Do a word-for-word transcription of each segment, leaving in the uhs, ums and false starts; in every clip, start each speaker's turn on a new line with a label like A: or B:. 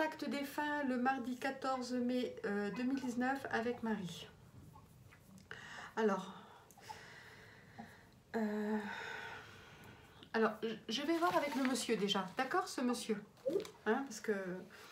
A: contact défunt le mardi quatorze mai euh, deux mille dix-neuf avec Marie. Alors, euh, alors, je vais voir avec le monsieur déjà, d'accord, ce monsieur, hein, parce que...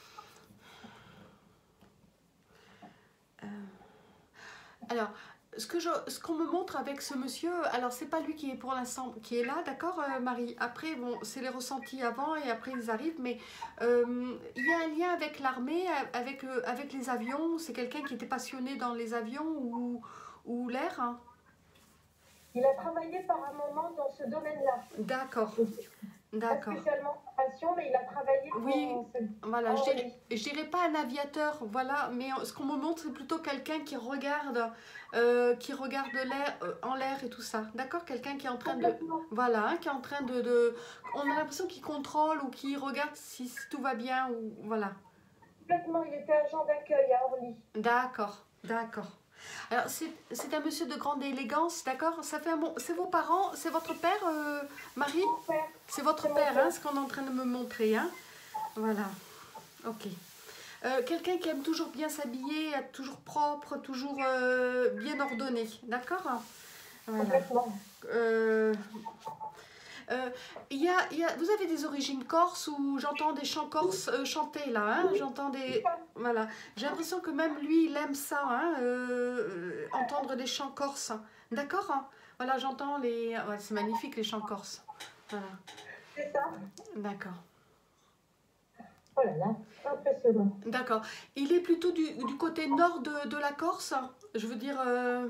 A: Euh, alors, ce que je, ce qu'on me montre avec ce monsieur, alors c'est pas lui qui est pour l'instant qui est là, d'accord, euh, Marie. Après, bon, c'est les ressentis avant et après ils arrivent, mais euh, il y a un lien avec l'armée, avec euh, avec les avions. C'est quelqu'un qui était passionné dans les avions ou ou l'air. Hein.
B: Il a travaillé par un moment dans ce domaine-là.
A: D'accord. D'accord.
B: Pas spécialement passion, mais il a travaillé
A: oui,
B: en...
A: voilà, je dirais, je dirais pas un aviateur, voilà, mais ce qu'on me montre, c'est plutôt quelqu'un qui regarde, euh, qui regarde l'air, euh, en l'air et tout ça, d'accord? Quelqu'un qui est en train de, voilà, hein, qui est en train de, de on a l'impression qu'il contrôle ou qu'il regarde si, si tout va bien, ou voilà.
B: Complètement, il était agent d'accueil à Orly.
A: D'accord, d'accord. Alors, c'est un monsieur de grande élégance, d'accord? Ça fait un bon... C'est vos parents? C'est votre père, euh, Marie? C'est votre père, hein, ce qu'on est en train de me montrer, hein? Voilà. Ok. Euh, Quelqu'un qui aime toujours bien s'habiller, être toujours propre, toujours euh, bien ordonné, d'accord? Voilà. Euh, Euh, y a, y a, vous avez des origines corses où j'entends des chants corses euh, chanter là, hein, j'entends des... Voilà, j'ai l'impression que même lui, il aime ça, hein, euh, entendre des chants corses, d'accord, hein. Voilà, j'entends les... Ouais, c'est magnifique les chants corses, voilà.
B: C'est ça.
A: D'accord.
B: Oh là là, impressionnant.
A: D'accord. Il est plutôt du, du côté nord de, de la Corse, je veux dire... Euh...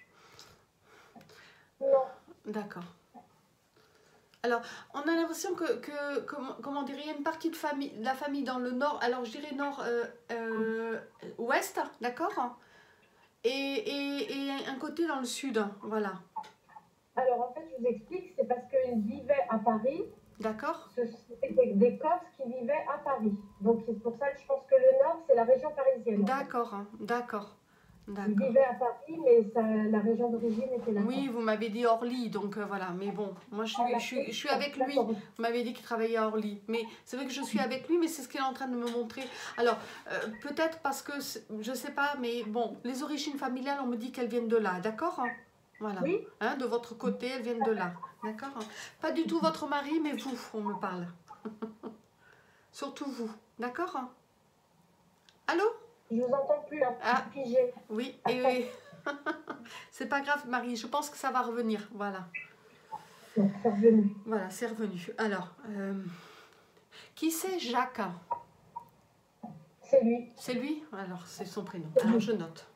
B: Non.
A: D'accord. Alors, on a l'impression que, que comment, comment dire, il y a une partie de, famille, de la famille dans le nord, alors je dirais nord-ouest, euh, euh, d'accord, et, et, et un côté dans le sud, voilà.
B: Alors, en fait, je vous explique, c'est parce qu'ils vivaient à Paris.
A: D'accord.
B: C'était des, des Corses qui vivaient à Paris. Donc, c'est pour ça que je pense que le nord, c'est la région parisienne.
A: D'accord, hein, d'accord.
B: Il vivait à Paris, mais ça, la région d'origine était là.
A: Oui, vous m'avez dit Orly, donc euh, voilà. Mais bon, moi je suis, je suis, je suis avec lui. Vous m'avez dit qu'il travaillait à Orly. Mais c'est vrai que je suis avec lui, mais c'est ce qu'il est en train de me montrer. Alors, euh, peut-être parce que, je sais pas, mais bon, les origines familiales, on me dit qu'elles viennent de là, d'accord? Voilà.
B: Oui.
A: Hein, de votre côté, elles viennent de là, d'accord? Pas du tout votre mari, mais vous, on me parle. Surtout vous, d'accord? Allô?
B: Je vous entends plus, un
A: ah,
B: pigé.
A: Oui, et oui. C'est pas grave, Marie, je pense que ça va revenir, voilà.
B: C'est revenu.
A: Voilà, c'est revenu. Alors, euh, qui c'est Jacques?
B: C'est lui.
A: C'est lui? Alors, c'est son prénom. Alors, je note.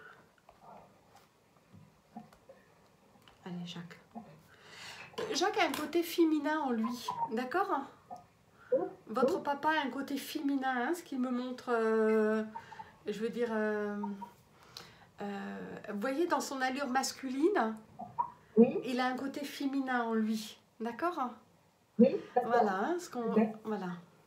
A: Allez, Jacques. Jacques a un côté féminin en lui, d'accord? Votre papa a un côté féminin, hein, ce qu'il me montre... Euh, je veux dire, euh, euh, vous voyez, dans son allure masculine,
B: oui.
A: Il a un côté féminin en lui, d'accord?
B: Oui.
A: Voilà, hein, ce qu'on,
B: okay.
A: Voilà.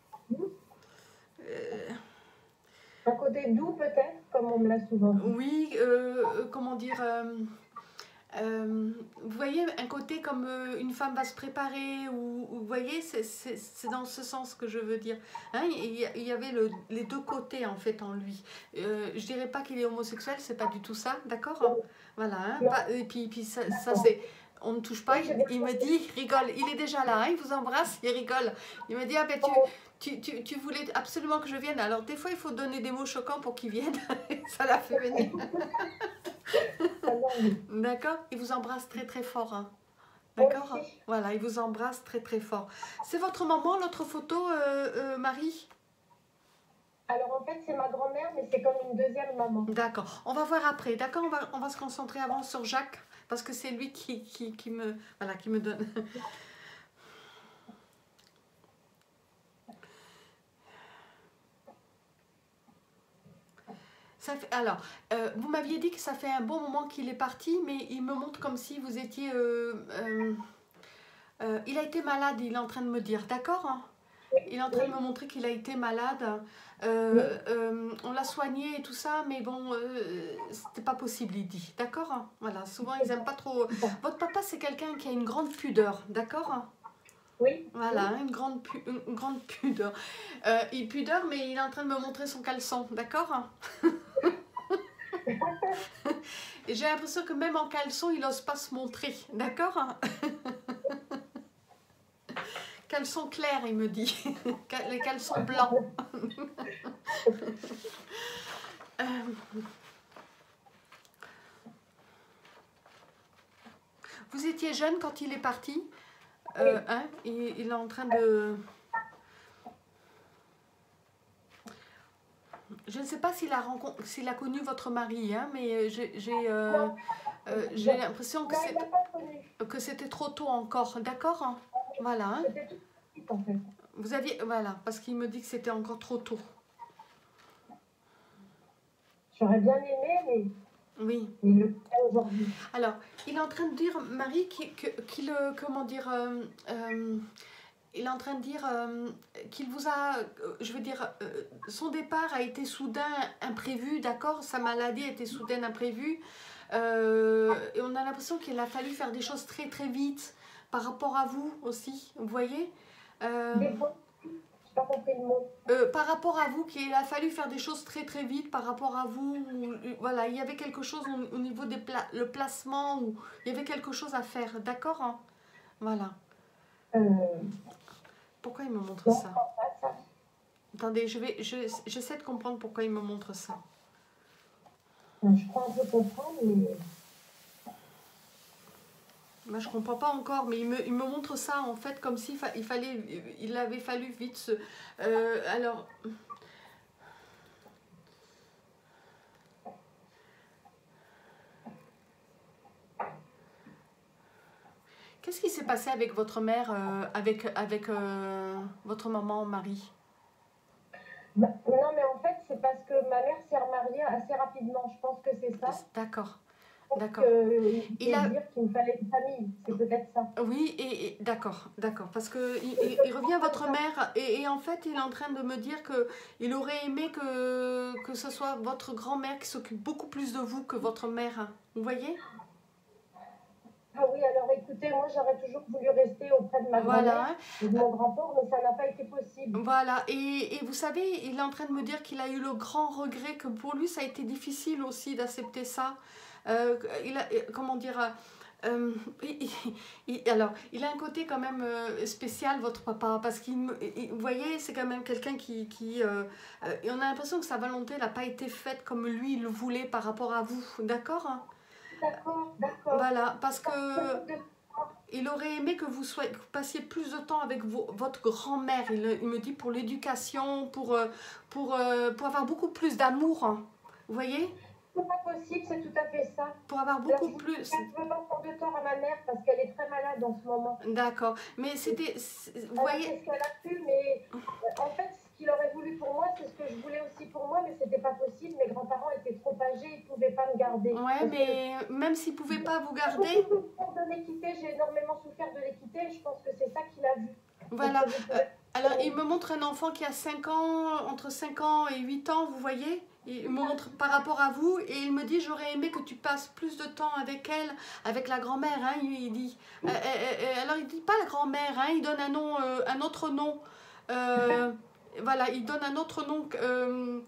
A: Euh,
B: un côté doux peut-être, comme on me l'a souvent dit.
A: Oui, euh, comment dire, euh, euh, vous voyez, un côté comme euh, une femme va se préparer, ou, ou vous voyez, c'est dans ce sens que je veux dire. Hein, il, il y avait le, les deux côtés en fait en lui. Euh, je dirais pas qu'il est homosexuel, c'est pas du tout ça, d'accord? Hein, voilà, hein, pas, et puis, puis ça, ça c'est... On ne touche pas, il, il me dit, il rigole, il est déjà là, hein, il vous embrasse, il rigole. Il me dit, ah ben tu, tu, tu, tu voulais absolument que je vienne. Alors des fois il faut donner des mots choquants pour qu'il vienne, ça l'a fait venir. D'accord? Il vous embrasse très très fort. Hein. D'accord? Voilà, il vous embrasse très très fort. C'est votre maman, l'autre photo, euh, euh, Marie?
B: Alors en fait c'est ma grand-mère, mais c'est comme une deuxième maman.
A: D'accord, on va voir après, d'accord, on va, on va se concentrer avant sur Jacques, parce que c'est lui qui, qui, qui, me, voilà, qui me donne. Ça fait, alors, euh, vous m'aviez dit que ça fait un bon moment qu'il est parti, mais il me montre comme si vous étiez... Euh, euh, euh, il a été malade, il est en train de me dire, d'accord, hein? Il est en train de me montrer qu'il a été malade. Euh, euh, on l'a soigné et tout ça, mais bon, euh, c'était pas possible, il dit. D'accord? Voilà, souvent ils aiment pas trop. Votre papa, c'est quelqu'un qui a une grande pudeur, d'accord?
B: Oui.
A: Voilà, une grande, pu une grande pudeur. Euh, il pudeur, mais il est en train de me montrer son caleçon, d'accord? Et j'ai l'impression que même en caleçon, il n'ose pas se montrer, d'accord? Caleçon clair, il me dit. Les caleçons blancs. euh... Vous étiez jeune quand il est parti, euh, hein, il, il est en train de... Je ne sais pas s'il a, rencontré, s'il a connu votre mari, hein, mais j'ai euh, euh, l'impression que c'était trop tôt encore, d'accord? Voilà. Hein.
B: C'était tout petit en fait.
A: Vous aviez, voilà, parce qu'il me dit que c'était encore trop tôt.
B: J'aurais bien aimé, mais...
A: Oui.
B: Il le fait aujourd'hui.
A: Alors, il est en train de dire, Marie, qu'il, qu'il comment dire, euh, euh, il est en train de dire euh, qu'il vous a, euh, je veux dire, euh, son départ a été soudain, imprévu, d'accord? Sa maladie a été soudaine, imprévue. Euh, et on a l'impression qu'il a fallu faire des choses très très vite par rapport à vous aussi, vous voyez? euh,
B: Des fois, pas compris le mot.
A: Euh, par rapport à vous, qu'il a fallu faire des choses très très vite par rapport à vous, ou, voilà, il y avait quelque chose au, au niveau des pla le placement, ou il y avait quelque chose à faire, d'accord? Hein? Voilà.
B: Euh...
A: Pourquoi il me montre
B: non,
A: ça?
B: ça
A: Attendez, je vais, je, j'essaie de comprendre pourquoi il me montre ça.
B: Je crois un peu comprendre, mais...
A: Moi, je comprends pas encore, mais il me, il me montre ça, en fait, comme s'il fa il fallait, il avait fallu vite se... Euh, alors... Qu'est-ce qui s'est passé avec votre mère, euh, avec, avec euh, votre maman, Marie?
B: Bah, non, mais en fait, c'est parce que ma mère s'est remariée assez rapidement. Je pense que c'est ça.
A: D'accord. D'accord.
B: Il a dire qu'il me fallait une famille, c'est peut-être ça.
A: Oui, et, et d'accord, d'accord, parce que il, il, il revient votre mère et, et en fait il est en train de me dire que il aurait aimé que que ce soit votre grand-mère qui s'occupe beaucoup plus de vous que votre mère. Vous voyez?
B: Ah oui, alors écoutez, moi j'aurais toujours voulu rester auprès de ma
A: voilà.
B: grand-mère et de mon grand-père, mais ça n'a pas été possible.
A: Voilà, et, et vous savez, il est en train de me dire qu'il a eu le grand regret, que pour lui ça a été difficile aussi d'accepter ça. Euh, il a, comment dire, euh, il, il, alors, il a un côté quand même euh, spécial, votre papa, parce qu'il, vous voyez, c'est quand même quelqu'un qui, qui euh, euh, et on a l'impression que sa volonté n'a pas été faite comme lui il le voulait par rapport à vous, d'accord?
B: D'accord, d'accord.
A: Voilà, parce que il aurait aimé que vous, soyez, que vous passiez plus de temps avec vos, votre grand-mère, il, il me dit, pour l'éducation, pour, pour, pour avoir beaucoup plus d'amour, hein. Vous voyez?
B: C'est pas possible, c'est tout à fait ça.
A: Pour avoir beaucoup Alors, plus...
B: Je ne veux pas prendre de temps à ma mère parce qu'elle est très malade en ce moment.
A: D'accord, mais c'était... Vous voyez...
B: C'est ce qu'elle a pu, mais en fait, ce qu'il aurait voulu pour moi, c'est ce que je voulais aussi pour moi, mais c'était pas possible. Mes grands-parents étaient trop âgés, ils ne pouvaient pas me garder.
A: Ouais, mais que... même s'ils ne pouvaient pas vous garder...
B: De l'équité, j'ai énormément souffert de l'équité et je pense que c'est ça qu'il a vu.
A: Voilà. Euh, alors, il me montre un enfant qui a cinq ans, entre cinq ans et huit ans, vous voyez? Il me montre par rapport à vous et il me dit j'aurais aimé que tu passes plus de temps avec elle, avec la grand-mère, hein, il dit. Euh, euh, euh, alors il dit pas la grand-mère, hein, il donne un nom, euh, un autre nom. Euh, voilà, il donne un autre nom. Euh,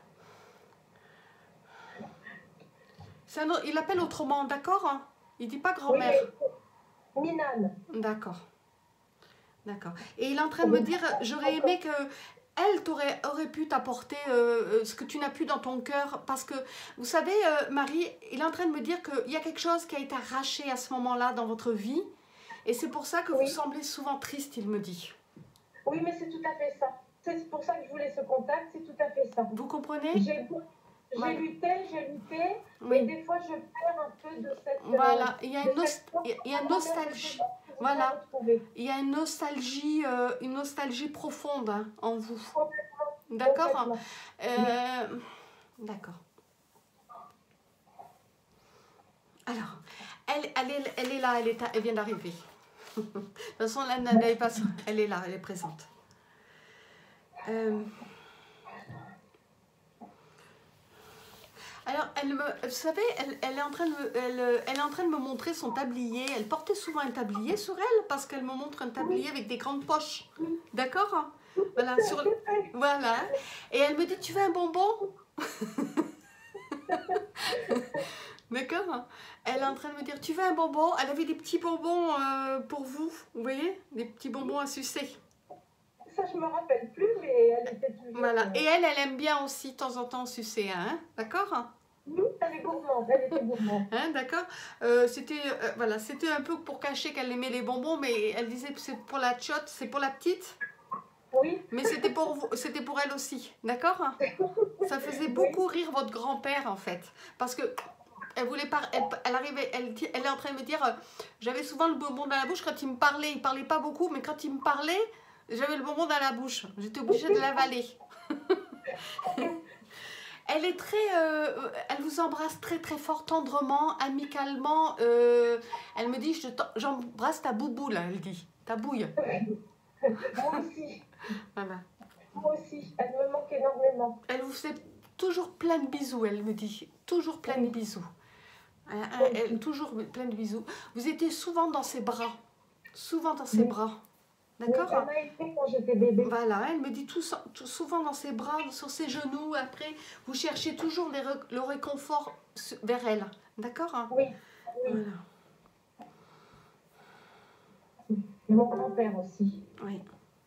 A: un autre, il appelle autrement, d'accord, hein? Il dit pas grand-mère.
B: Oui, Minan.
A: D'accord. D'accord. Et il est en train de me dire j'aurais aimé que elle t'aurait aurait pu t'apporter euh, ce que tu n'as pu dans ton cœur. Parce que, vous savez, euh, Marie, il est en train de me dire qu'il y a quelque chose qui a été arraché à ce moment-là dans votre vie. Et c'est pour ça que oui. Vous semblez souvent triste, il me dit.
B: Oui, mais c'est tout à fait ça. C'est pour ça que je voulais ce contact, c'est tout à fait ça.
A: Vous comprenez?
B: J'ai voilà. lutté, j'ai lutté. Oui. Et des fois, je perds un peu de cette...
A: Voilà, il y a une, nost il y a une nostalgie. Voilà, il y a une nostalgie, euh, une nostalgie profonde hein, en vous. D'accord euh, D'accord. Alors, elle, elle, est, elle est là, elle, est, elle vient d'arriver. De toute façon, là, elle, pas, elle est là, elle est présente. Euh, Alors, elle me, vous savez, elle, elle est en train de me, elle, elle est en train de me montrer son tablier. Elle portait souvent un tablier sur elle parce qu'elle me montre un tablier avec des grandes poches. D'accord? Voilà, sur, voilà. Et elle me dit, tu veux un bonbon? D'accord? Elle est en train de me dire, tu veux un bonbon? Elle avait des petits bonbons euh, pour vous, vous voyez? Des petits bonbons à sucer.
B: Ça, je me rappelle plus, mais elle était toujours...
A: Voilà. Et elle, elle aime bien aussi de temps en temps sucer, hein? D'accord?
B: Nous, elle est gourmande, elle était gourmande.
A: Hein, d'accord. Euh, c'était euh, voilà, c'était un peu pour cacher qu'elle aimait les bonbons, mais elle disait que c'est pour la tchotte, c'est pour la petite.
B: Oui.
A: Mais c'était pour vous, c'était pour elle aussi, d'accord? Ça faisait beaucoup
B: Oui.
A: rire votre grand-père en fait, parce que elle voulait pas, elle, elle arrivait, elle, elle est en train de me dire, euh, j'avais souvent le bonbon dans la bouche quand il me parlait, il parlait pas beaucoup, mais quand il me parlait, j'avais le bonbon dans la bouche, j'étais obligée de l'avaler. Elle est très, euh, elle vous embrasse très très fort, tendrement, amicalement. Euh, elle me dit, je j'embrasse ta boubou là, elle dit, ta bouille.
B: Moi aussi.
A: Voilà.
B: Moi aussi, elle me manque énormément.
A: Elle vous fait toujours plein de bisous, elle me dit, toujours plein de bisous. Elle, elle, toujours plein de bisous. Vous étiez souvent dans ses bras, souvent dans ses bras. D'accord?
B: Ça m'a été quand j'étais bébé.
A: Voilà, elle me dit tout, tout, souvent dans ses bras, sur ses genoux. Après, vous cherchez toujours les, le réconfort vers elle. D'accord?
B: Oui. Oui.
A: Voilà.
B: Et mon grand-père aussi.
A: Oui.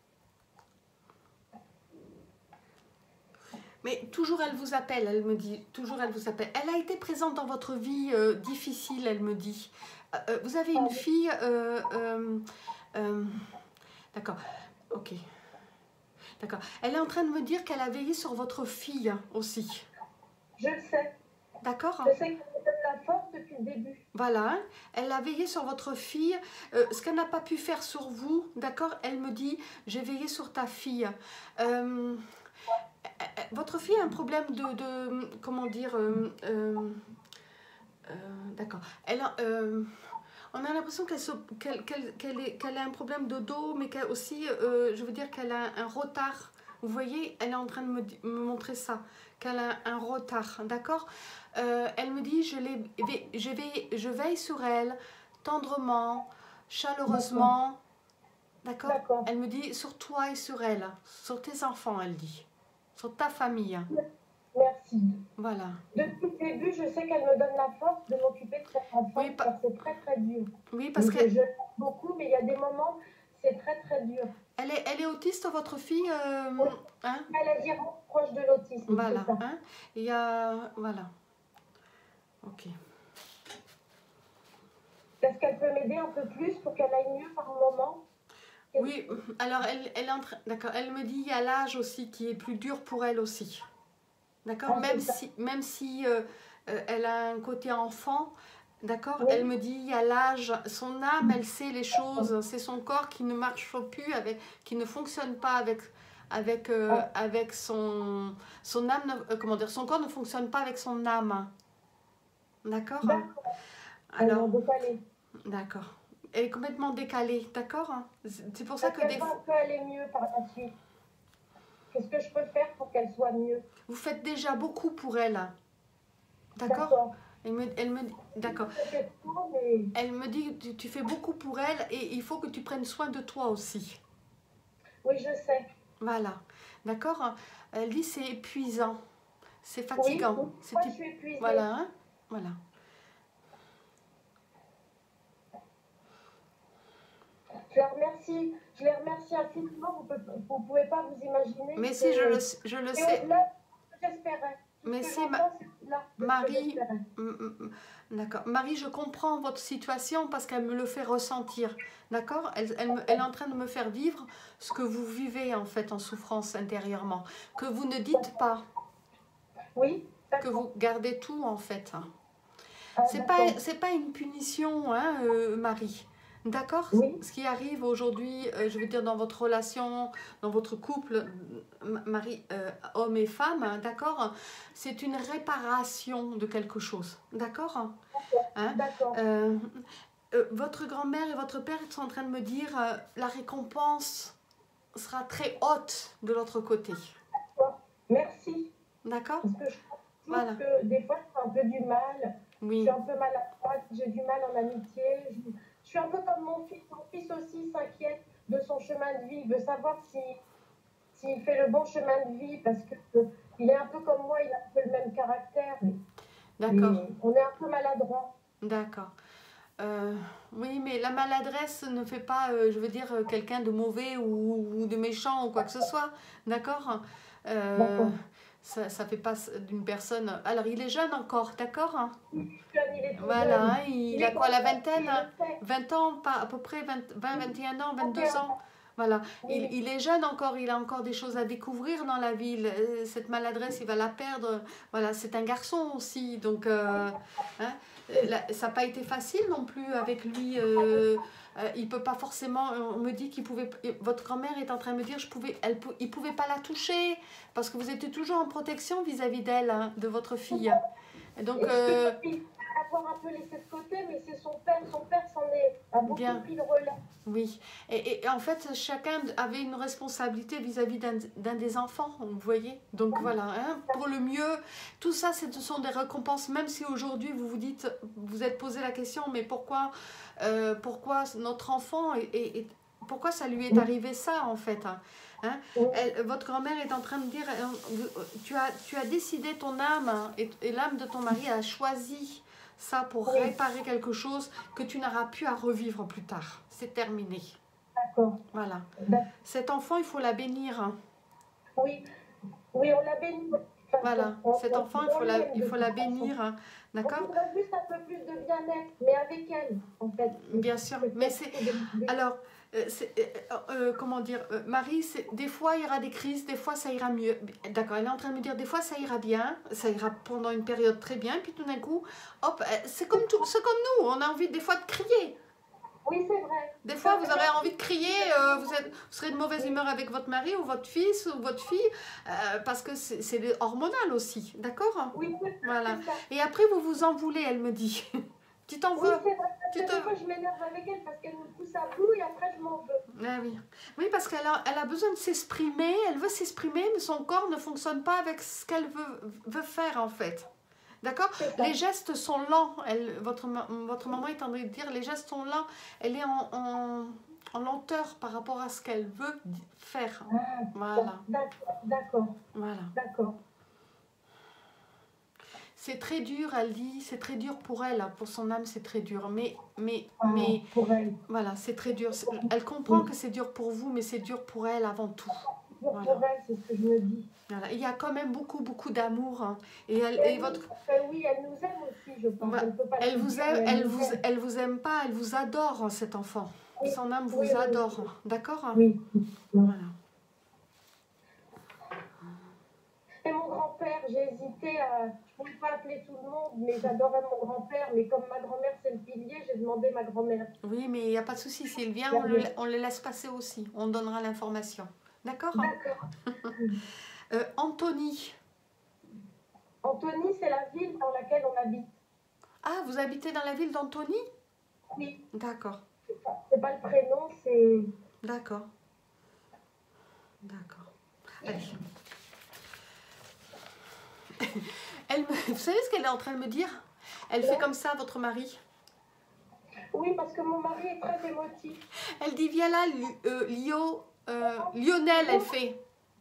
A: Mais toujours elle vous appelle, elle me dit. Toujours elle vous appelle. Elle a été présente dans votre vie euh, difficile, elle me dit. Euh, vous avez une fille... Euh, euh, euh, D'accord. Ok. D'accord. Elle est en train de me dire qu'elle a veillé sur votre fille aussi.
B: Je le sais.
A: D'accord.
B: Je sais qu'elle me donne la force depuis le début.
A: Voilà. Elle a veillé sur votre fille. Euh, ce qu'elle n'a pas pu faire sur vous, d'accord, elle me dit, j'ai veillé sur ta fille. Euh, votre fille a un problème de... de comment dire... Euh, euh, euh, d'accord. Elle a... Euh, on a l'impression qu'elle qu'elle, qu'elle, qu'elle, qu'elle a un problème de dos, mais qu'elle aussi, euh, je veux dire qu'elle a un retard. Vous voyez, elle est en train de me, me montrer ça, qu'elle a un retard, d'accord? euh, Elle me dit, je, les, je, vais, je veille sur elle, tendrement, chaleureusement, d'accord? Elle me dit, sur toi et sur elle, sur tes enfants, elle dit, sur ta famille.
B: Merci.
A: Voilà.
B: Depuis le début, je sais qu'elle me donne la force de m'occuper de cet enfant, oui, parce que c'est très très dur.
A: Oui, parce
B: donc,
A: que...
B: Je l'aime beaucoup, mais il y a des moments, c'est très très dur.
A: Elle est, elle est autiste, votre fille euh,
B: oui.
A: Hein?
B: Elle est vraiment proche de l'autisme.
A: Voilà. Hein? Il y a... Voilà. Ok.
B: Est-ce qu'elle peut m'aider un peu plus pour qu'elle aille mieux par moment?
A: Oui, alors elle, elle, entre... d'accord, elle me dit il y a l'âge aussi qui est plus dur pour elle aussi. D'accord, ah, même, si, même si euh, euh, elle a un côté enfant, d'accord, oui. Elle me dit il y a l'âge, son âme, elle sait les choses, c'est son corps qui ne marche plus, avec, qui ne fonctionne pas avec, avec, euh, ah. avec son, son âme, euh, comment dire, son corps ne fonctionne pas avec son âme. D'accord. Alors, d'accord. Elle est complètement décalée, d'accord? C'est pour ça que des fois...
B: Elle peut aller mieux par la suite. Qu'est-ce que je peux faire pour qu'elle soit mieux?
A: Vous faites déjà beaucoup pour elle. D'accord? Elle me, elle me, d'accord.
B: Mais...
A: Elle me dit tu, tu fais beaucoup pour elle et il faut que tu prennes soin de toi aussi.
B: Oui, je sais.
A: Voilà. D'accord? Elle dit c'est épuisant. C'est fatigant.
B: Oui,
A: c'est
B: moi, je suis épuisée.
A: Voilà. Hein? Voilà.
B: Je les remercie, je les remercie infiniment, vous ne pouvez pas vous imaginer.
A: Mais si, je le, je le sais.
B: J'espérais.
A: Mais si, ma... Marie, d'accord. Marie, je comprends votre situation parce qu'elle me le fait ressentir, d'accord? elle, elle, elle est en train de me faire vivre ce que vous vivez en fait en souffrance intérieurement, que vous ne dites pas.
B: Oui.
A: Que vous gardez tout en fait. Ah, c'est pas, c'est pas une punition, hein, euh, Marie. D'accord?
B: Oui.
A: Ce qui arrive aujourd'hui, euh, je veux dire, dans votre relation, dans votre couple, mari, euh, homme et femme, hein, d'accord? C'est une réparation de quelque chose, d'accord? Hein?
B: D'accord.
A: Euh, euh, votre grand-mère et votre père sont en train de me dire euh, la récompense sera très haute de l'autre côté.
B: D'accord. Merci.
A: D'accord?
B: Parce que je pense voilà. que des fois, je peu du mal.
A: Oui.
B: Je suis un peu maladroite, j'ai du mal en amitié. Je, je suis un peu comme mon fils. Mon fils aussi s'inquiète de son chemin de vie. Il veut savoir si, s'il fait le bon chemin de vie parce que euh, il est un peu comme moi, il a un peu le même caractère. Mais,
A: D'accord.
B: mais on est un peu maladroit.
A: D'accord. Euh, oui, mais la maladresse ne fait pas, euh, je veux dire, euh, quelqu'un de mauvais ou, ou de méchant ou quoi que ce soit. D'accord. Euh,
B: D'accord.
A: ça ne fait pas d'une personne. Alors, il est jeune encore, d'accord.
B: Il est jeune, il est tout
A: Voilà,
B: jeune.
A: hein, il
B: Il
A: a
B: est
A: quoi, la
B: conscient,
A: vingtaine?
B: il le sait.
A: vingt ans, pas à peu près vingt, vingt, vingt et un ans, vingt-deux ans.
B: Ok,
A: Voilà, il,
B: oui,
A: il est jeune encore, il a encore des choses à découvrir dans la vie. Le- Cette maladresse, il va la perdre. Voilà, c'est un garçon aussi, donc euh, hein, la- ça n'a pas été facile non plus avec lui. Euh, euh, il peut pas forcément. On me dit qu'il pouvait. Votre grand-mère est en train de me dire, je pouvais, elle, pou- il pouvait pas la toucher parce que vous étiez toujours en protection vis-à-vis d'elle, hein, de votre fille. Et donc,
B: et je peux
A: euh,
B: pas lui avoir un peu laissé de côté, mais c'est son père. Son père s'en est a beaucoup
A: bien.
B: pris le relais.
A: Oui, et, et en fait, chacun avait une responsabilité vis-à-vis d'un d'un des enfants, vous voyez. Donc voilà, hein, pour le mieux, tout ça, ce sont des récompenses, même si aujourd'hui vous vous dites, vous êtes posé la question, mais pourquoi, euh, pourquoi notre enfant, est, est- est- pourquoi ça lui est arrivé ça en fait, hein, hein. Elle- votre grand-mère est en train de dire, euh, tu as, tu as décidé, ton âme, hein, et, et l'âme de ton mari a choisi ça pour
B: Oui.
A: réparer quelque chose que tu n'auras plus à revivre plus tard. C'est terminé.
B: D'accord.
A: Voilà.
B: D'accord.
A: Cet enfant, il faut la bénir, hein.
B: Oui, oui, on l'a béni. De toute façon.
A: Voilà.
B: On,
A: Cet
B: on,
A: enfant, il
B: on
A: faut la,
B: l'aime
A: il
B: de
A: faut
B: toute
A: la
B: façon.
A: bénir, hein.
B: On
A: D'accord?
B: voudrait juste un peu plus de bien-être, mais avec elle, en fait.
A: Bien sûr. Mais c'est... Alors, euh, c'est, euh, euh, comment dire, euh, Marie, c'est, des fois, il y aura des crises, des fois, ça ira mieux. D'accord, elle est en train de me dire, des fois, ça ira bien, ça ira pendant une période très bien, puis tout d'un coup, hop, euh, c'est comme, tout, c'est comme nous, on a envie des fois de crier.
B: Oui, c'est vrai.
A: Des fois, vous aurez envie de crier, euh, vous, êtes, vous serez de mauvaise humeur avec votre mari ou votre fils ou votre fille, euh, parce que c'est, c'est hormonal aussi, d'accord?
B: Oui, c'est
A: Voilà.
B: ça.
A: Et après, vous vous en voulez, elle me dit. Tu t'en
B: Oui,
A: veux?
B: c'est vrai.
A: Tu
B: Parce
A: te...
B: que des fois, je m'énerve avec elle parce qu'elle me pousse à bout et après, je m'en veux.
A: Ah oui. Oui, parce qu'elle a, elle a besoin de s'exprimer, elle veut s'exprimer, mais son corps ne fonctionne pas avec ce qu'elle veut, veut faire en fait. D'accord? Les gestes sont lents. Elle, votre, votre maman est en train de dire, les gestes sont lents. Elle est en, en, en lenteur par rapport à ce qu'elle veut faire.
B: Ah,
A: Voilà.
B: D'accord, d'accord.
A: Voilà.
B: D'accord.
A: C'est très dur, elle dit, c'est très dur pour elle, pour son âme, c'est très dur. Mais, mais,
B: Ah,
A: mais,
B: pour elle.
A: voilà, c'est très dur. Elle comprend que c'est dur pour vous, mais c'est dur pour elle avant tout.
B: Pour,
A: Voilà.
B: pour elle, c'est ce que je me dis.
A: Voilà. Il y a quand même beaucoup, beaucoup d'amour. Hein. Et, elle,
B: Et
A: et votre...
B: oui, elle nous aime aussi, je pense.
A: Bah,
B: elle peut pas
A: elle, vous
B: dire,
A: aime,
B: elle,
A: elle,
B: nous
A: vous,
B: aime.
A: elle vous aime pas, elle vous adore, cet enfant.
B: Oui.
A: Son âme vous
B: Oui, oui,
A: adore.
B: oui.
A: D'accord?
B: Oui.
A: Voilà.
B: Et mon grand-père, j'ai hésité à... Je ne pouvais pas appeler tout le monde, mais j'adorais mon grand-père. Mais comme ma grand-mère, c'est le pilier, j'ai demandé ma grand-mère.
A: Oui, mais il n'y a pas de souci. S'il vient, on le, on le laisse passer aussi. On donnera l'information. D'accord?
B: D'accord.
A: euh, Anthony.
B: Anthony, c'est la ville dans laquelle on habite.
A: Ah, vous habitez dans la ville d'Antony?
B: Oui.
A: D'accord.
B: C'est pas, c'est pas le prénom, c'est...
A: D'accord. D'accord. Allez. Elle me... Vous savez ce qu'elle est en train de me dire? Elle
B: Non.
A: fait comme ça, votre mari.
B: Oui, parce que mon mari est très émotif.
A: Elle dit, viens là, Li- euh, Lio, euh, Lionel, elle fait.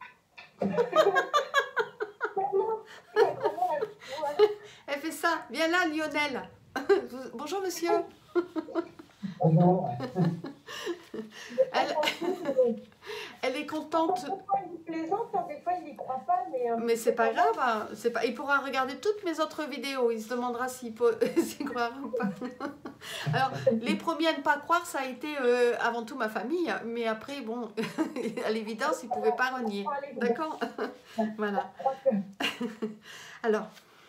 A: Elle fait ça, viens là, Lionel. Bonjour, monsieur.
C: Bonjour.
A: Elle, elle est contente.
B: Des fois, il plaisante, des fois, il n'y croit pas. Mais, euh,
A: Mais c'est pas grave, hein. C'est pas... il pourra regarder toutes mes autres vidéos. Il se demandera s'il peut... s'il croira ou pas. Alors, les premiers à ne pas croire, ça a été euh, avant tout ma famille. Mais après, bon, à l'évidence, ils ne pouvaient pas renier. D'accord? Voilà. Alors,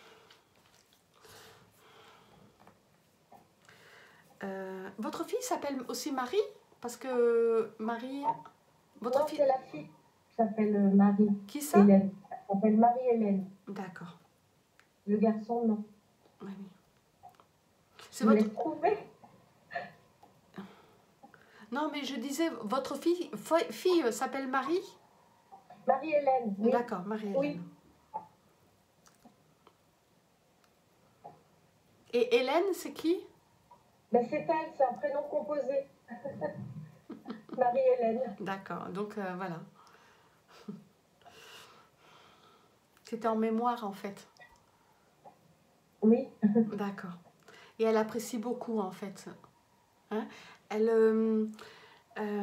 A: euh, votre fille s'appelle aussi Marie? Parce que Marie... Votre
B: Non,
A: fille...
B: c'est la fille qui s'appelle euh, Marie.
A: Qui ça?
B: Hélène. Elle s'appelle Marie-Hélène.
A: D'accord.
B: Le garçon, non.
A: Oui, oui. C'est
B: Je
A: votre...
B: l'ai trouvé.
A: Non, mais je disais, votre fille, fi- fille s'appelle Marie?
B: Marie-Hélène. Oui.
A: D'accord, Marie-Hélène.
B: Oui.
A: Et Hélène, c'est qui?
B: Ben, c'est elle, c'est un prénom composé. Marie-Hélène.
A: D'accord, donc euh, voilà. C'était en mémoire en fait.
B: Oui.
A: D'accord. Et elle apprécie beaucoup en fait. Hein? Elle, euh, euh,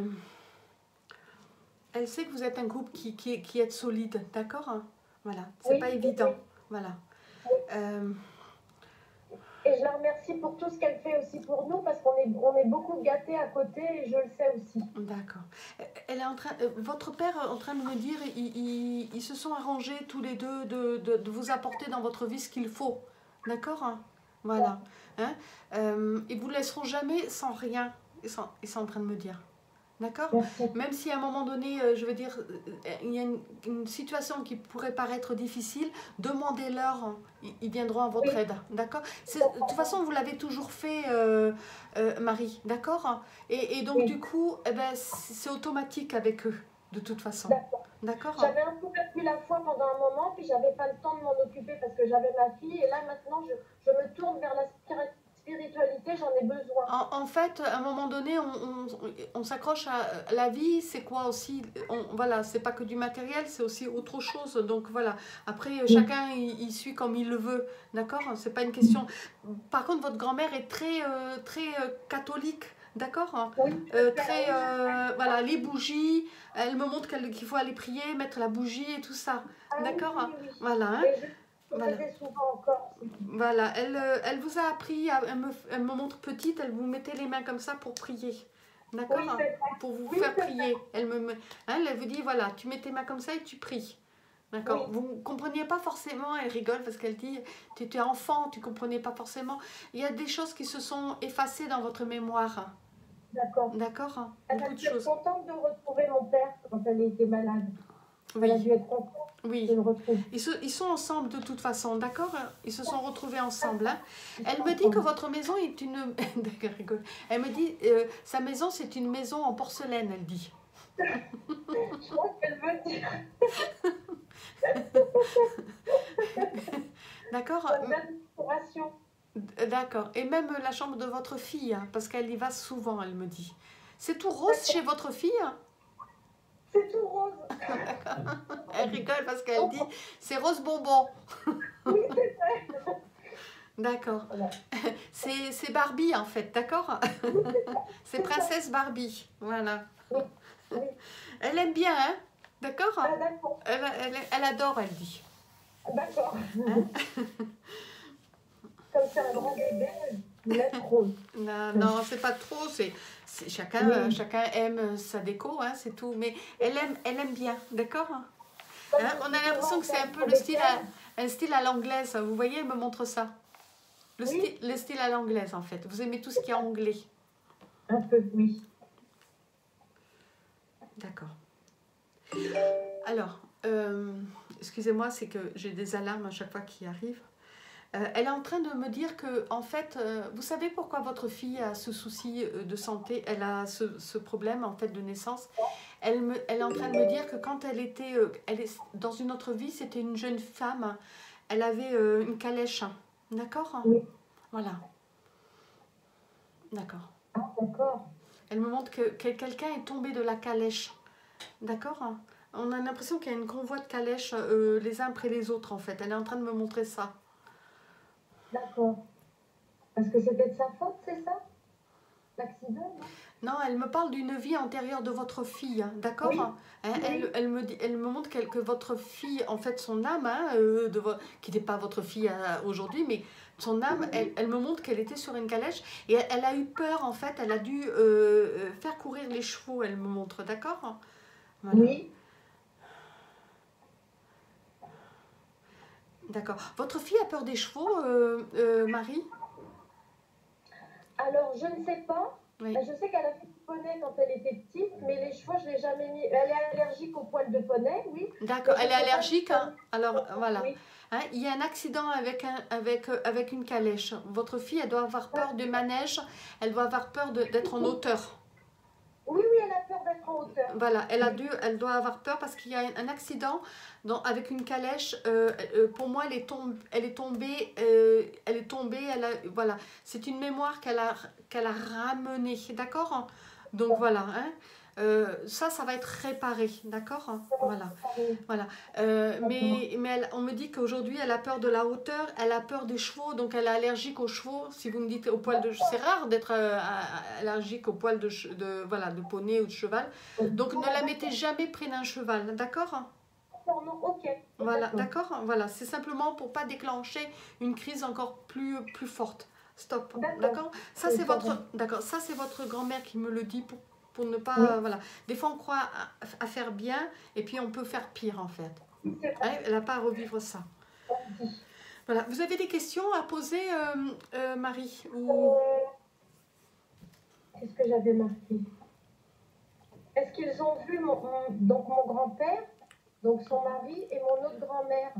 A: elle sait que vous êtes un groupe qui, qui, qui est solide, d'accord? Voilà, c'est
B: Oui,
A: pas
B: oui,
A: évident.
B: oui.
A: Voilà.
B: Oui.
A: Euh,
B: Et je la remercie pour tout ce qu'elle fait aussi pour nous, parce qu'on est, on est beaucoup gâtés à côté, et je le sais aussi.
A: D'accord. Elle est en train, euh, votre père est en train de me dire, ils, ils, ils se sont arrangés tous les deux de, de, de vous apporter dans votre vie ce qu'il faut. D'accord? Voilà. Hein? Euh, ils vous laisseront jamais sans rien. Ils sont, ils sont en train de me dire. D'accord?
B: Merci.
A: Même si à un moment donné, euh, je veux dire, euh, il y a une, une situation qui pourrait paraître difficile, demandez-leur, hein, ils, ils viendront à votre
B: Oui.
A: aide. D'accord? C'est- De toute façon, vous l'avez toujours fait, euh, euh, Marie. D'accord? Et, et donc,
B: Oui.
A: du coup, eh ben, c'est c'est automatique avec eux, de toute façon.
B: D'accord.
A: D'accord?
B: J'avais un peu perdu la foi pendant un moment, puis j'avais pas le temps de m'en occuper parce que j'avais ma fille, et là maintenant je, je me tourne vers la spiri- spiritualité, j'en ai besoin.
A: En, en fait, à un moment donné, on, on, on s'accroche à la vie, c'est quoi aussi, on, voilà, c'est pas que du matériel, c'est aussi autre chose. Donc voilà, après, chacun, il, il suit comme il le veut, d'accord? C'est pas une question. Par contre, votre grand-mère est très, euh, très euh, catholique, d'accord?
B: Oui,
A: Euh, très, euh, voilà, les bougies, elle me montre qu'elle- qu'il faut aller prier, mettre la bougie et tout ça,
B: ah, oui,
A: d'accord?
B: oui, oui.
A: Voilà, hein?
B: Et je le
A: Voilà.
B: faisais souvent encore.
A: Voilà, elle, euh, elle vous a appris, à- elle, me, elle me montre petite, elle vous mettait les mains comme ça pour prier. D'accord?
B: Oui, c'est vrai.
A: Pour vous
B: Oui,
A: faire
B: c'est
A: prier. Elle, me, me- hein, elle vous dit, voilà, tu mets tes mains comme ça et tu pries. D'accord?
B: Oui.
A: Vous ne compreniez pas forcément, elle rigole parce qu'elle dit, tu étais enfant, tu ne comprenais pas forcément. Il y a des choses qui se sont effacées dans votre mémoire.
B: D'accord.
A: D'accord?
B: Elle
A: Beaucoup
B: a
A: de
B: dû être
A: choses.
B: contente de retrouver mon père quand elle était malade. Elle a
A: Oui,
B: dû être contente de
A: oui.
B: le retrouver.
A: Ils, se, ils sont ensemble de toute façon, d'accord? Ils se sont retrouvés ensemble. Hein. Elle me dit que votre maison est une... D'accord, rigole. Elle me dit, euh, sa maison c'est une maison en porcelaine, elle dit.
B: Je crois qu'elle veut dire.
A: D'accord?
B: Ça me donne inspiration.
A: D'accord. Et même la chambre de votre fille, hein, parce qu'elle y va souvent, elle me dit. C'est tout rose chez votre fille?
B: C'est tout rose.
A: Elle rigole parce qu'elle dit, c'est rose bonbon.
B: Oui, c'est vrai.
A: D'accord.
B: Voilà.
A: C'est c'est Barbie en fait, d'accord? C'est princesse Barbie, voilà.
B: Oui, oui.
A: Elle aime bien, hein? D'accord?
B: Ah, d'accord.
A: Elle, elle, elle adore, elle dit.
B: D'accord.
A: Hein?
B: Comme c'est un grand bébé, il est rose.
A: Non, non, c'est pas trop. C'est c'est- chacun,
B: Oui.
A: euh, chacun aime sa déco, hein, c'est tout. Mais elle aime, elle aime bien, d'accord? Hein, on a l'impression que c'est un peu le style à, un style à l'anglaise. Vous voyez, elle me montre ça. Le,
B: Oui.
A: style, le style à l'anglaise, en fait. Vous aimez tout ce qui est anglais.
B: Un peu, oui.
A: D'accord. Alors, euh, excusez-moi, c'est que j'ai des alarmes à chaque fois qui arrivent. Euh, elle est en train de me dire que, en fait, euh, vous savez pourquoi votre fille a ce souci euh, de santé, elle a ce, ce problème, en fait, de naissance. Elle, me, elle est en train de me dire que quand elle était, euh, elle est, dans une autre vie, c'était une jeune femme, elle avait euh, une calèche. D'accord?
B: Oui.
A: Voilà. D'accord.
B: Ah, d'accord.
A: Elle me montre que, que quelqu'un est tombé de la calèche. D'accord? On a l'impression qu'il y a une convoi de calèches euh, les uns après les autres, en fait. Elle est en train de me montrer ça.
B: D'accord. Parce que c'était de sa faute, c'est ça? L'accident, non?
A: Non, elle me parle d'une vie antérieure de votre fille, d'accord?
B: Oui.
A: Hein, elle,
B: Oui.
A: elle, me dit, elle me montre qu'elle- que votre fille, en fait, son âme, hein, euh, de vo- qui n'est pas votre fille euh, aujourd'hui, mais son âme, elle, elle me montre qu'elle était sur une calèche et elle, elle a eu peur, en fait, elle a dû euh, euh, faire courir les chevaux, elle me montre, d'accord? Voilà.
B: Oui.
A: D'accord. Votre fille a peur des chevaux, euh, euh, Marie?
B: Alors, je ne sais pas.
A: Oui.
B: Je sais qu'elle a fait du poney quand elle était petite, mais les chevaux, je ne l'ai jamais mis. Elle est allergique aux poils de poney, oui.
A: D'accord.
B: Mais je
A: Elle est
B: sais pas
A: allergique,
B: si-
A: hein? Alors, voilà.
B: Oui.
A: Hein, il y a un accident avec, un, avec, euh, avec une calèche. Votre fille, elle doit avoir peur du manège, elle doit avoir peur de- d'être en hauteur.
B: Oui, oui, elle a peur d'être en hauteur.
A: Voilà, elle, a dû, elle doit avoir peur parce qu'il y a un accident dans, avec une calèche. Euh, euh, pour moi, elle est, tombe, elle est tombée. Euh, elle est tombée. Elle a, voilà, c'est une mémoire qu'elle a, qu'elle a ramenée. D'accord? Donc voilà. Hein. Euh, ça, ça va être réparé. D'accord? Voilà. Voilà. Euh, mais mais elle, on me dit qu'aujourd'hui, elle a peur de la hauteur. Elle a peur des chevaux. Donc, elle est allergique aux chevaux. Si vous me dites au poil de... C'est rare d'être euh, allergique au poil de, de, voilà, de poney ou de cheval. Donc, ne la mettez jamais près d'un cheval. D'accord?
B: Ok.
A: Voilà, d'accord. Voilà, c'est simplement pour pas déclencher une crise encore plus, plus forte. Stop. D'accord. Ça, c'est votre... D'accord. Ça, c'est votre grand-mère qui me le dit pour pour ne pas, oui. Voilà. Des fois, on croit à, à faire bien, et puis on peut faire pire, en fait. Hein, elle n'a pas à revivre ça. Voilà. Vous avez des questions à poser, euh, euh, Marie ou...
B: Qu'est-ce que j'avais marqué? Est-ce qu'ils ont vu mon, mon, donc mon grand-père, donc son mari, et mon autre grand-mère?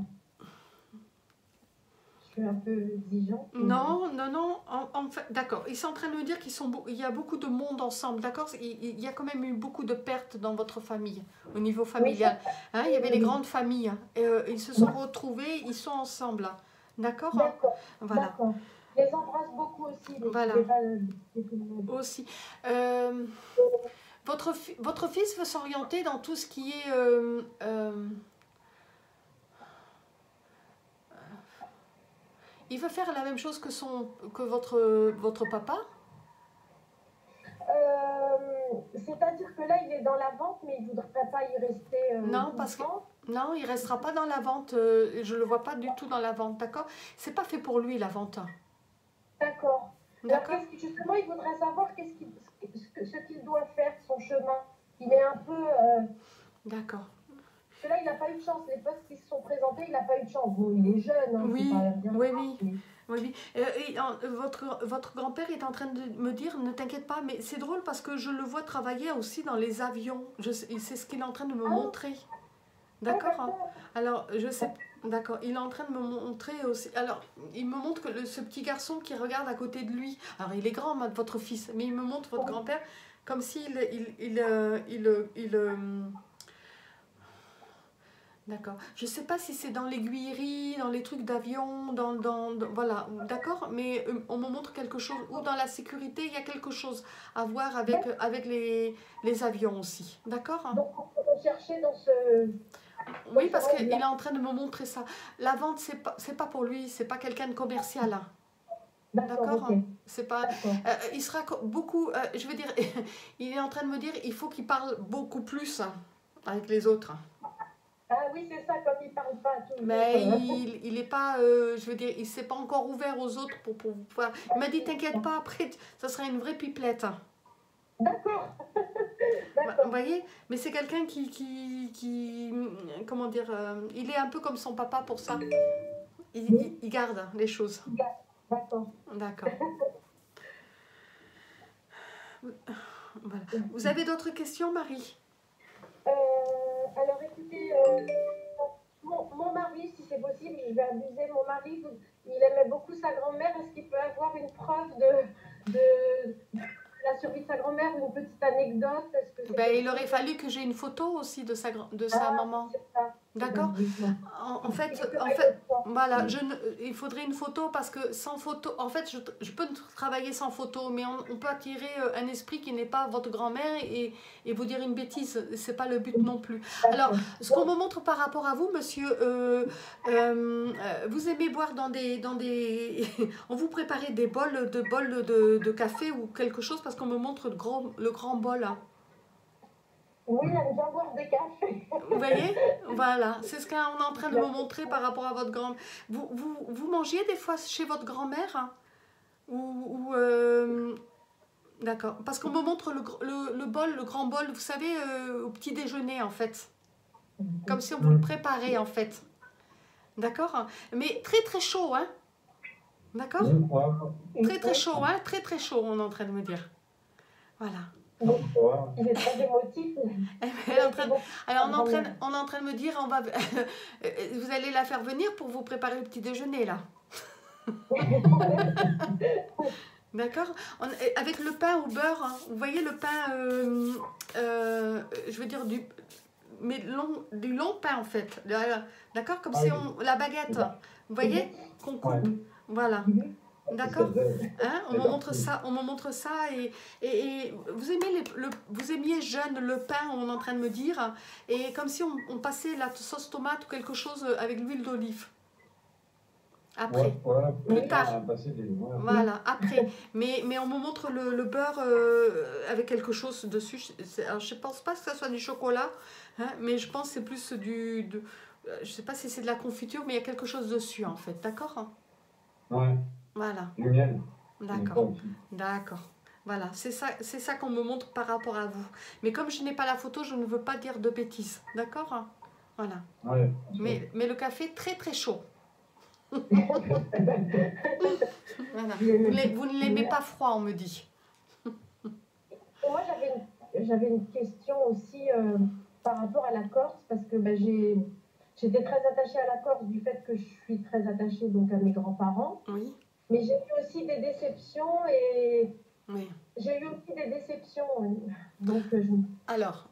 B: Je suis un peu exigeante.
A: Non, non, non. En, en fait, d'accord. Ils sont en train de me dire qu'il y a beaucoup de monde ensemble. D'accord. Il, il y a quand même eu beaucoup de pertes dans votre famille, au niveau familial. Oui, hein, il y avait des grandes familles. Et, euh, ils se sont retrouvés, ils sont ensemble. D'accord.
B: D'accord.
A: Voilà.
B: Je les embrasse beaucoup aussi.
A: Voilà. Aussi. Euh, votre, votre fils veut s'orienter dans tout ce qui est... Euh, euh, Il veut faire la même chose que, son, que votre, votre papa?
B: euh, C'est-à-dire que là, il est dans la vente, mais il ne voudrait pas y rester. Euh,
A: non, parce que, non, il ne restera pas dans la vente. Euh, je ne le vois pas du tout dans la vente, d'accord? C'est pas fait pour lui, la vente.
B: D'accord. D'accord. Justement, il voudrait savoir qu'est-ce qu'il, ce qu'il doit faire, son chemin. Il est un peu... Euh...
A: D'accord.
B: Parce que là, il n'a pas eu de chance. Les postes qui se sont présentés, il n'a pas eu de chance. Bon, il est jeune. Hein,
A: oui,
B: pas bien
A: oui, oui, oui, oui. Euh, et, euh, votre votre grand-père est en train de me dire, ne t'inquiète pas, mais c'est drôle parce que je le vois travailler aussi dans les avions. C'est ce qu'il est en train de me ah. montrer. D'accord hein. Alors, je sais... D'accord, il est en train de me montrer aussi... Alors, il me montre que le, ce petit garçon qui regarde à côté de lui... Alors, il est grand, votre fils, mais il me montre votre grand-père comme s'il... Il, il, il, il, il, il D'accord. Je ne sais pas si c'est dans l'aiguillerie, dans les trucs d'avion, dans, dans, dans... Voilà, d'accord. Mais euh, on me montre quelque chose... Ou dans la sécurité, il y a quelque chose à voir avec, avec les, les avions aussi. D'accord.
B: Donc, on peut chercher dans ce...
A: Oui, parce qu'il est en train de me montrer ça. La vente, ce n'est pas, pas pour lui. Ce n'est pas quelqu'un de commercial. Hein. D'accord. Okay. C'est pas. Euh, il sera beaucoup... Euh, je veux dire, il est en train de me dire il faut qu'il parle beaucoup plus hein, avec les autres.
B: Ah oui, c'est ça, comme il ne parle pas à tout le monde.
A: Mais il n'est pas, euh, je veux dire, il ne s'est pas encore ouvert aux autres pour, pour pouvoir... Il m'a dit, t'inquiète pas, après, ça sera une vraie pipelette.
B: D'accord.
A: Vous voyez? Mais c'est quelqu'un qui, qui, qui... Comment dire? Euh, il est un peu comme son papa pour ça. Il, il, il garde les choses.
B: D'accord.
A: D'accord. Voilà. Vous avez d'autres questions, Marie?
B: Euh, alors écoutez, euh, mon, mon mari, si c'est possible, je vais abuser, mon mari, il aimait beaucoup sa grand-mère. Est-ce qu'il peut avoir une preuve de, de, de la survie de sa grand-mère, une petite anecdote? Est-ce que
A: ben, il aurait fallu que j'ai une photo aussi de sa, de sa ah, maman. D'accord. En, en fait, en fait voilà, je ne, il faudrait une photo parce que sans photo, en fait, je, je peux travailler sans photo, mais on, on peut attirer un esprit qui n'est pas votre grand-mère et, et vous dire une bêtise. C'est pas le but non plus. Alors, ce qu'on me montre par rapport à vous, monsieur, euh, euh, vous aimez boire dans des, dans des, on vous préparait des bols de bols de, de café ou quelque chose parce qu'on me montre le grand, le grand bol. Hein.
B: Oui, elle vient boire des cafés.
A: Vous voyez? Voilà, c'est ce qu'on est en train de me montrer par rapport à votre grand-mère. Vous, vous, vous mangiez des fois chez votre grand-mère hein? Ou... ou euh... D'accord. Parce qu'on me montre le, le, le bol, le grand bol, vous savez, euh, au petit déjeuner en fait. Comme si on vous le préparait en fait. D'accord? Mais très très chaud, hein? D'accord? Très très chaud, hein? Très très chaud, on est en train de me dire. Voilà.
B: Il est très émotif.
A: Elle est en train de, alors on est, en train, on est en train de me dire, on va, vous allez la faire venir pour vous préparer le petit déjeuner là. D'accord. On- Avec le pain au beurre, hein, vous voyez le pain, euh, euh, je veux dire du, mais long, du long pain en fait. Le- D'accord, comme
C: Ah
A: si
C: oui.
A: on, la baguette, vous voyez, qu'on coupe.
C: Ouais.
A: Voilà.
B: Mhm.
A: D'accord.
C: C'est-
A: Hein, on me
C: D'accord.
A: montre ça, on me montre ça et, et, et vous aimez les- le, vous aimiez jeune le pain, on est en train de me dire, et comme si on, on passait la sauce tomate ou quelque chose avec l'huile d'olive. Après,
C: Ouais, ouais,
A: plus
B: Oui.
A: tard.
C: on a passé des- ouais.
A: Voilà, après. Mais, mais on me montre le, le beurre euh, avec quelque chose dessus. C'est- alors, je ne pense pas que ça soit du chocolat, hein, mais je pense que c'est plus du... de- euh, je ne sais pas si c'est de la confiture, mais il y a quelque chose dessus en fait. D'accord?
C: Ouais,
A: Voilà,
C: du miel.
A: d'accord,
C: Aussi.
A: d'accord. Voilà, c'est ça, c'est ça qu'on me montre par rapport à vous. Mais comme je n'ai pas la photo, je ne veux pas dire de bêtises. D'accord? Voilà.
C: Ouais, bien sûr.
A: Mais, mais le café très très chaud. Voilà. Vous, ne- vous ne l'aimez pas froid, on me dit.
B: Et moi, j'avais une, j'avais une question aussi euh, par rapport à la Corse, parce que ben, j'ai, j'étais très attachée à la Corse du fait que je suis très attachée donc, à mes grands-parents.
A: Oui,
B: Mais j'ai eu aussi des déceptions et
A: oui.
B: j'ai eu aussi des déceptions. oui. Donc, euh, je...
A: Alors,